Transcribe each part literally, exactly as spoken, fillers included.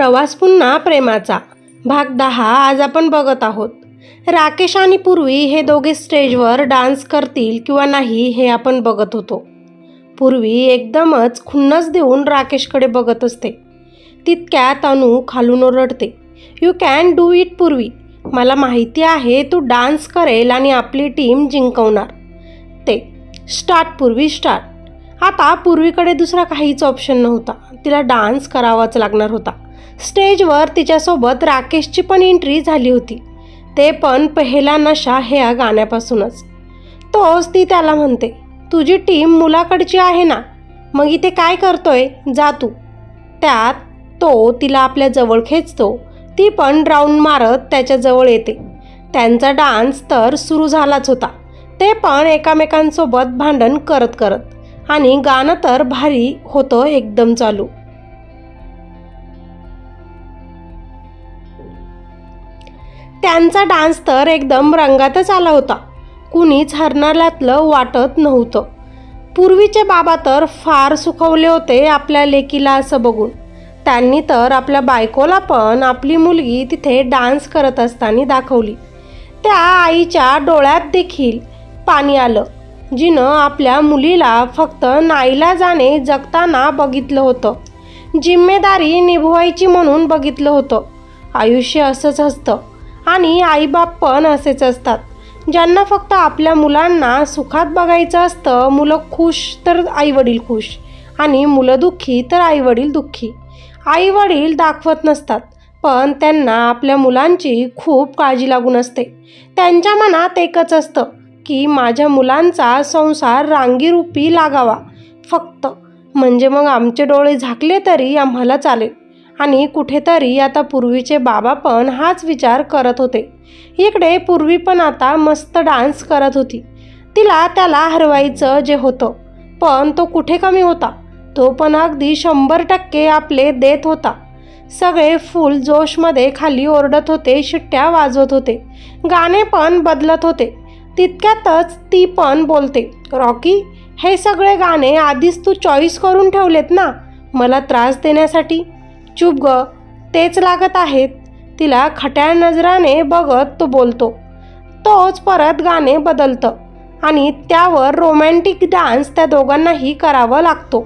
प्रवास पुन्हा प्रेमाचा भाग दहा आज आपण बघत आहोत. राकेश आणि पूर्वी हे दोघे स्टेजवर डान्स करतील किंवा नाही हे आपण बघत होतो. पूर्वी एकदमच खुन्नस देऊन राकेशकडे बघत असते. तितक्यात अनु खालून ओरडते, यू कॅन डू इट पूर्वी. मला माहिती आहे तू डान्स करेल आणि आपली टीम जिंकवणार. ते स्टार्ट पूर्वी स्टार्ट. आता पूर्वीकडे दुसरा काहीच ऑप्शन नव्हता. तिला डान्स करावाच लागणार होता. स्टेजवर तिच्यासोबत राकेशची पण एंट्री झाली होती, ते पण पहिला नशा ह्या गाण्यापासूनच. तोच ती त्याला म्हणते, तुझी टीम मुलाकडची आहे ना, मग इथे काय करतोय, जा तू. त्यात तो तिला आपल्या जवळ खेचतो. ती पण राऊंड मारत त्याच्याजवळ येते. त्यांचा डान्स तर सुरू झालाच होता, ते पण एकामेकांसोबत भांडण करत करत. आणि गाणं तर भारी होतं एकदम चालू. त्यांचा डान्स तर एकदम रंगातच आला होता. कुणीच हरणाऱ्यातलं वाटत नव्हतं. पूर्वीचे बाबा तर फार सुखावले होते आपल्या लेकीला असं बघून. त्यांनी तर आपल्या बायकोला पण आपली मुलगी तिथे डान्स करत असताना दाखवली. त्या आईच्या डोळ्यात देखील पाणी आलं, जिनं आपल्या मुलीला फक्त नाईलाजाने जगताना बघितलं होतं, जिम्मेदारी निभवायची म्हणून बघितलं होतं. आयुष्य असंच असतं आणि आईबाप पण असेच असतात, ज्यांना फक्त आपल्या मुलांना सुखात बघायचं असतं. मुलं खुश तर आईवडील खुश आणि मुलं दुःखी तर आईवडील दुःखी. आईवडील दाखवत नसतात, पण त्यांना आपल्या मुलांची खूप काळजी लागून असते. त्यांच्या मनात एकच असतं की माझ्या मुलांचा संसार रांगीरूपी लागावा फक्त, म्हणजे मग आमचे डोळे झाकले तरी आम्हाला चालेल. आणि कुठेतरी आता पूर्वीचे बाबा पण हाच विचार करत होते. इकडे पूर्वी पण आता मस्त डान्स करत होती. तिला त्याला हरवायचं जे होतं, पण तो कुठे कमी होता. तो पण अगदी शंभर टक्के आपले देत होता. सगळे फुल जोशमध्ये खाली ओरडत होते, शिट्ट्या वाजवत होते, गाणे पण बदलत होते. तितक्यातच ती पण बोलते, रॉकी हे सगळे गाणे आधीच तू चॉईस करून ठेवलेत ना, मला त्रास देण्यासाठी. चुप ग, तेच लागत आहेत. तिला खट्या नजराने बघत तो बोलतो. तोच परत गाणे बदलतं आणि त्यावर रोमॅन्टिक डान्स त्या दोघांनाही करावं लागतो.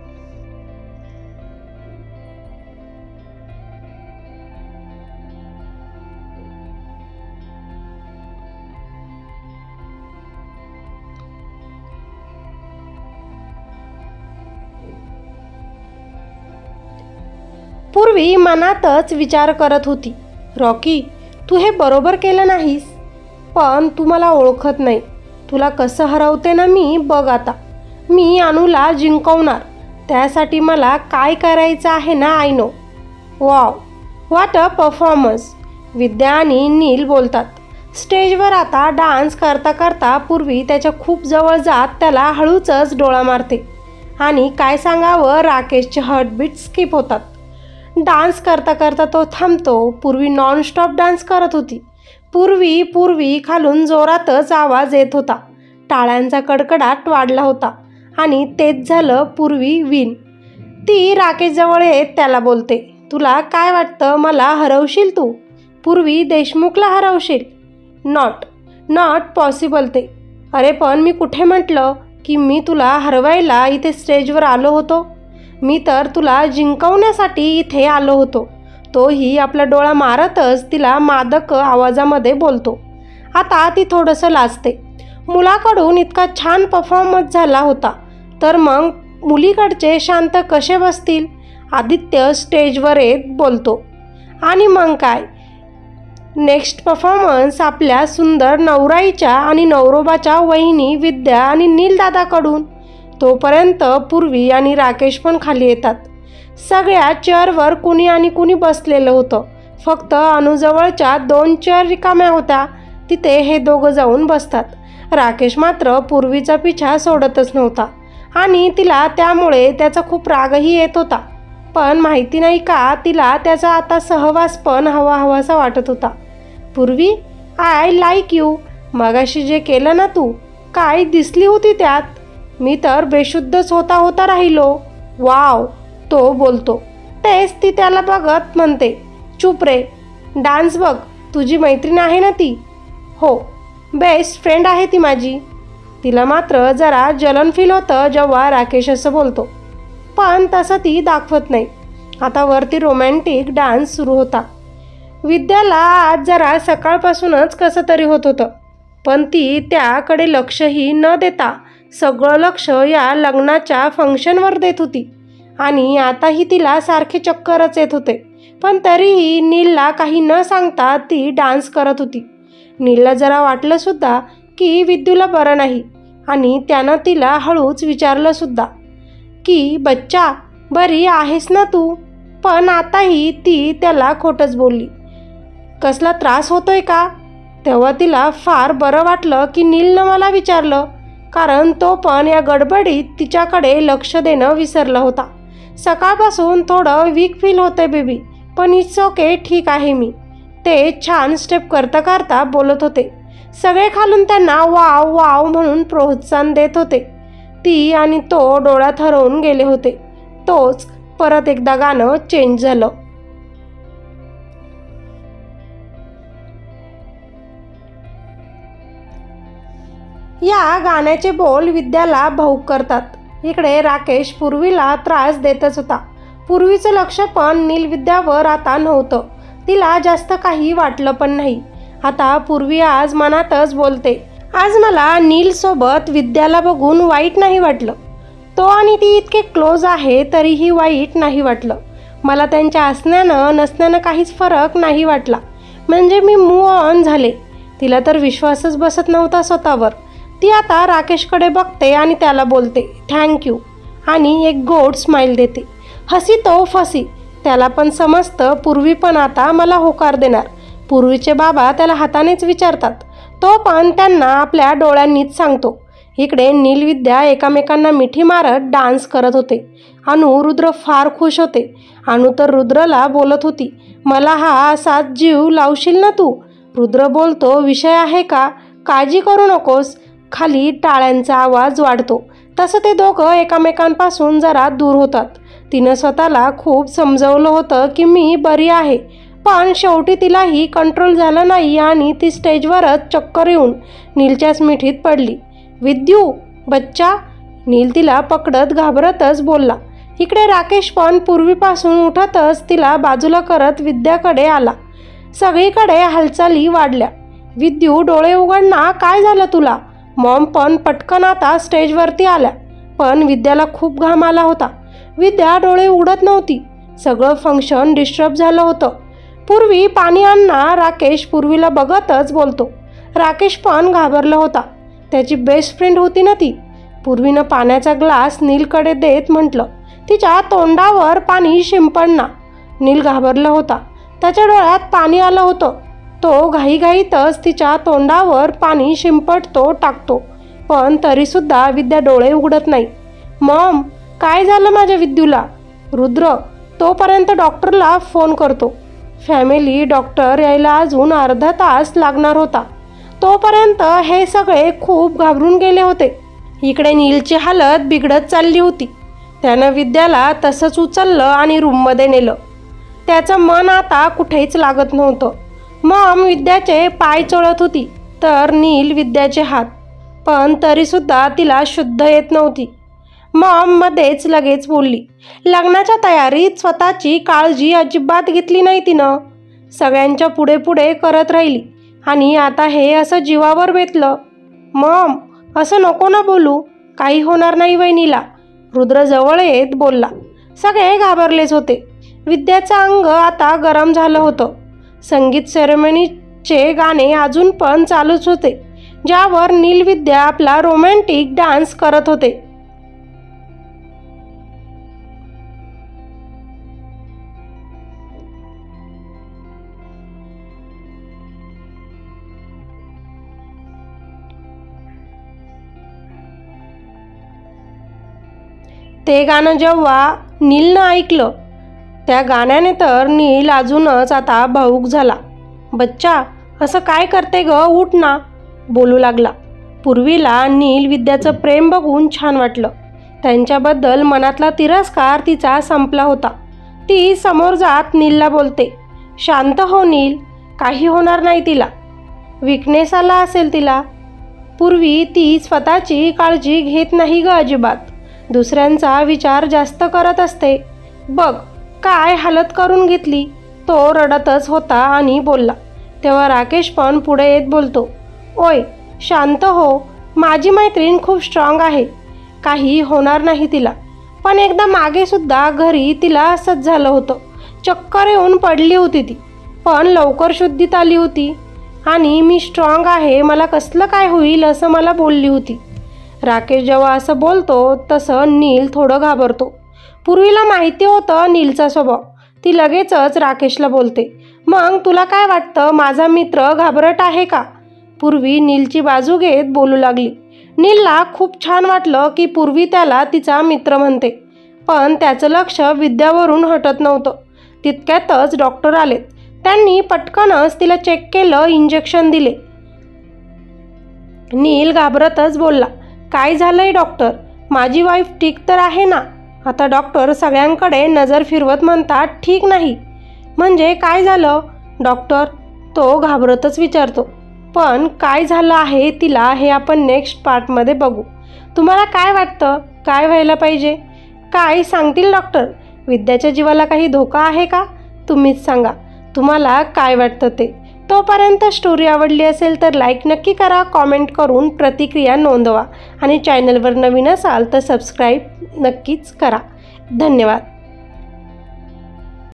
पूर्वी मनातच विचार करत होती, रॉकी तू हे बरोबर केलं नाहीस, पण तू मला ओळखत नाही. तुला कसं हरवते ना मी, बघ आता. मी अनुला जिंकवणार, त्यासाठी मला काय करायचं आहे ना, I know. Wow, what a performance. Vidya आणि नील बोलतात. स्टेजवर आता डान्स करता करता पूर्वी त्याच्या खूप जवळ जात त्याला हळूचच डोळा मारते. आणि काय सांगावं, राकेशचे हार्टबीट स्किप होतात. डान्स करता करता तो थांबतो. पूर्वी नॉनस्टॉप डान्स करत होती. पूर्वी पूर्वी खालून जोरातच आवाज येत होता. टाळ्यांचा कडकडाट वाढला होता आणि तेच झालं पूर्वी विन. ती राकेशजवळ येत त्याला बोलते, तुला काय वाटतं, मला हरवशील तू? पूर्वी देशमुखला हरवशील? नॉट नॉट पॉसिबल ते. अरे पण मी कुठे म्हटलं की मी तुला हरवायला इथे स्टेजवर आलो होतो? मी तर तुला जिंकवण्यासाठी इथे आलो होतो. तोही आपला डोळा मारतच तिला मादक आवाजामध्ये बोलतो. आता ती थोडंसं लाजते. मुलाकडून इतका छान परफॉर्मन्स झाला होता, तर मग मुलीकडचे शांत कसे बसतील? आदित्य स्टेजवर येत बोलतो, आणि मग काय, नेक्स्ट परफॉर्मन्स आपल्या सुंदर नवराईच्या आणि नवरोबाच्या वहिनी विद्या आणि नीलदादाकडून. तोपर्यंत पूर्वी आणि राकेश पण खाली येतात. सगळ्या चेअरवर कुणी आणि कुणी बसलेलं होतं. फक्त अनुजवळच्या दोन चेअर रिकाम्या होत्या, तिथे हे दोघं जाऊन बसतात. राकेश मात्र पूर्वीचा पिछा सोडतच नव्हता आणि तिला त्यामुळे त्याचा खूप रागही येत होता. पण माहिती नाही का, तिला त्याचा आता सहवास पण हवा हवासा वाटत होता. पूर्वी, आय लाईक यू. मगाशी जे केलं ना तू, काय दिसली होती त्यात. मी तर बेशुद्धच होता होता राहिलो. वाव, तो बोलतो. तेच ती त्याला बघत म्हणते, चुप रे, डान्स बघ, तुझी मैत्रीण आहे ना ती. हो, बेस्ट फ्रेंड आहे ती माझी. तिला मात्र जरा जलन फील होतं जेव्हा राकेश असं बोलतो, पण तसं ती दाखवत नाही. आता वरती रोमॅन्टिक डान्स सुरू होता. विद्याला आज जरा सकाळपासूनच कसं तरी होत होतं, पण ती त्याकडे लक्षही न देता सगळं लक्ष या लग्नाच्या फंक्शनवर देत होती. आणि आताही तिला सारखे चक्करच येत होते, पण तरीही नीलला काही न सांगता ती डान्स करत होती. नीलला जरा वाटलं सुद्धा की विद्यूला बरं नाही, आणि त्यानं तिला हळूच विचारलं सुद्धा की बच्चा, बरी आहेस ना तू. पण आताही ती त्याला खोटंच बोलली. कसला त्रास होतोय का? तेव्हा तिला फार बरं वाटलं की नीलनं मला विचारलं, कारण तो पण या गडबडीत तिच्याकडे लक्ष देणं विसरला होता. सकाळपासून थोडं वीक फील होतंय बेबी, पण इट्स ओके, ठीक आहे मी. ते छान स्टेप करता करता बोलत होते. सगळे खालून त्यांना वाव वाव म्हणून प्रोत्साहन देत होते. ती आणि तो डोळ्यात हरवून गेले होते. तोच परत एकदा गाणं चेंज झालं. या गाण्याचे बोल विद्याला भावुक करतात. इकडे राकेश पूर्वीला त्रास देतच होता. पूर्वीचं लक्ष पण नीलविद्यावर आता नव्हतं. तिला जास्त काही वाटलं पण नाही. आता पूर्वी आज मनातच बोलते, आज मला नीलसोबत विद्याला बघून वाईट नाही वाटलं. तो आणि ती इतके क्लोज आहे तरीही वाईट नाही वाटलं. मला त्यांच्या असण्यानं नसण्यानं काहीच फरक नाही वाटला. म्हणजे मी मूव्ह ऑन झाले. तिला तर विश्वासच बसत नव्हता स्वतःवर. ती आता राकेशकडे बघते आणि त्याला बोलते थँक्यू, आणि एक गोड स्माईल देते. हसी तो फसी. त्याला पण समजतं पूर्वी पण आता मला होकार देणार. पूर्वीचे बाबा त्याला हातानेच विचारतात, तो पण त्यांना आपल्या डोळ्यांनीच सांगतो. इकडे नीलविद्या एकामेकांना मिठी मारत डान्स करत होते. अनु रुद्र फार खुश होते. अनु तर रुद्रला बोलत होती, मला हा असाच जीव लावशील ना तू. रुद्र बोलतो, विषय आहे का, काळजी करू नकोस. खाली टाळ्यांचा आवाज वाढतो. तसं ते दोघं एकामेकांपासून जरा दूर होतात. तिनं स्वतःला खूप समजवलं होतं की मी बरी आहे, पण शेवटी तिलाही कंट्रोल झालं नाही आणि ती स्टेजवरच चक्कर येऊन नीलच्याच मिठीत पडली. विद्यू, बच्चा. नील तिला पकडत घाबरतच बोलला. इकडे राकेश पण पूर्वीपासून उठतच तिला बाजूला करत विद्याकडे आला. सगळीकडे हालचाली वाढल्या. विद्यू, डोळे उघड ना, काय झालं तुला. मॉम पण पटकन आता स्टेजवरती आल्या, पण विद्याला खूप घाम आला होता. विद्या डोळे उघडत नव्हती. सगळं फंक्शन डिस्टर्ब झालं होतं. पूर्वी पाणी आणणार. राकेश पूर्वीला बघतच बोलतो. राकेश पण घाबरला होता. त्याची बेस्ट फ्रेंड होती ना ती. पूर्वीनं पाण्याचा ग्लास नीलकडे देत म्हटलं, तिच्या तोंडावर पाणी शिंपडना. नील घाबरला होता. त्याच्या डोळ्यात पाणी आलं होतं. तो घाईघाईतच तिच्या तोंडावर पाणी शिंपडतो टाकतो, पण तरीसुद्धा विद्या डोळे उघडत नाही. मॉम, काय झालं माझ्या विद्यूला. रुद्र, तोपर्यंत डॉक्टरला फोन करतो. फॅमिली डॉक्टर यायला अजून अर्धा तास लागणार होता. तोपर्यंत हे सगळे खूप घाबरून गेले होते. इकडे नीलची हालत बिघडत चालली होती. त्यानं विद्याला तसंच उचललं आणि रूममध्ये नेलं. त्याचं मन आता कुठेच लागत नव्हतं. मॉम विद्याचे पाय चोळत होती, तर नील विद्याचे हात. पण तरीसुद्धा तिला शुद्ध येत नव्हती. मॉम मध्येच लगेच बोलली, लग्नाच्या तयारीत स्वतःची काळजी अजिबात घेतली नाही तिनं. सगळ्यांच्या पुढे पुढे करत राहिली, आणि आता हे असं जीवावर बेतलं. मॉम, असं नको ना बोलू, काही होणार नाही वहिनीला. रुद्र जवळ येत बोलला. सगळे घाबरलेच होते. विद्याचं अंग आता गरम झालं होतं. संगीत सेरेमनीचे गाणे अजून पण चालूच होते, ज्यावर नीलविद्या आपला रोमॅन्टिक डान्स करत होते. ते गाणं जेव्हा नीलनं ऐकलं, त्या गाण्याने तर नील अजूनच आता भावूक झाला. बच्चा, असं काय करते ग, उठ ना, बोलू लागला. पूर्वीला नील विद्याचं प्रेम बघून छान वाटलं. त्यांच्याबद्दल मनातला तिरस्कार तिचा संपला होता. ती समोर जात नीलला बोलते, शांत हो नील, काही होणार नाही तिला, विकनेस आला असेल तिला. पूर्वी ती स्वतःची काळजी घेत नाही ग अजिबात, दुसऱ्यांचा विचार जास्त करत असते. बघ काय हालत करून घेतली. तो रडतच होता आणि बोलला. तेव्हा राकेश पण पुढे येत बोलतो, ओय शांत हो, माझी मैत्रीण खूप स्ट्रॉंग आहे, काही होणार नाही तिला. पण एकदा मागे सुद्धा घरी तिला असंच झालं होतं, चक्कर येऊन पडली होती ती, पण लवकर शुद्धीत आली होती आणि मी स्ट्रॉंग आहे, मला कसलं काय होईल असं मला बोलली होती. राकेश जेव्हा असं बोलतो तसं नील थोडं घाबरतो. पूर्वीला माहिती होतं नीलचा स्वभाव. ती लगेचच राकेशला बोलते, मग तुला काय वाटतं, माझा मित्र घाबरट आहे का? पूर्वी नीलची बाजू घेत बोलू लागली. नीलला खूप छान वाटलं की पूर्वी त्याला तिचा मित्र म्हणते, पण त्याचं लक्ष विद्यावरून हटत नव्हतं. तितक्यातच डॉक्टर आलेत. त्यांनी पटकनच तिला चेक केलं, इंजेक्शन दिले. नील घाबरतच बोलला, काय झालंय डॉक्टर, माझी वाईफ ठीक तर आहे ना? आता डॉक्टर सगळ्यांकडे नजर फिरवत म्हणतात, ठीक नाही. म्हणजे काय झालं डॉक्टर? तो घाबरतच विचारतो. पण काय झालं आहे तिला हे आपण नेक्स्ट पार्टमध्ये बघू. तुम्हाला काय वाटतं, काय व्हायला पाहिजे? काय सांगतील डॉक्टर? विद्याच्या जीवाला काही धोका आहे का? तुम्हीच सांगा, तुम्हाला काय वाटतं ते. तोपर्यंत स्टोरी आवडली असेल तर लाईक नक्की करा, कॉमेंट करून प्रतिक्रिया नोंदवा आणि चॅनलवर नवीन असाल तर सबस्क्राईब नक्कीच करा. धन्यवाद.